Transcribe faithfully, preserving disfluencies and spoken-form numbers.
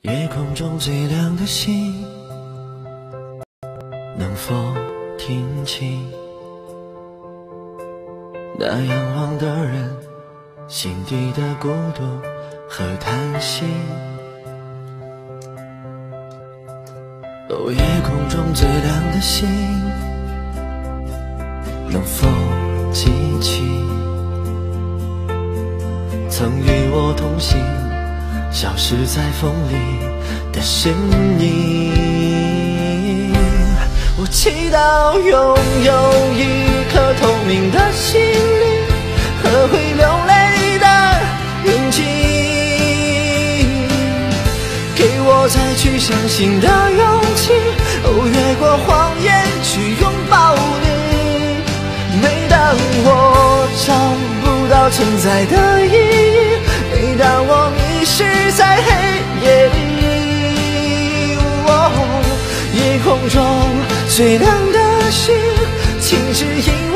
夜空中最亮的星，能否听清那仰望的人心底的孤独和叹息？哦，夜空中最亮的星，能否记起曾与我同行消失在风里的身影？我祈祷拥有一颗透明的心灵和会流泪的眼睛，给我再去相信的勇气，哦，越过谎言去拥抱你。每当我找不到存在的意义，每当我迷失在黑夜里，哦，夜空中最亮的星，请指引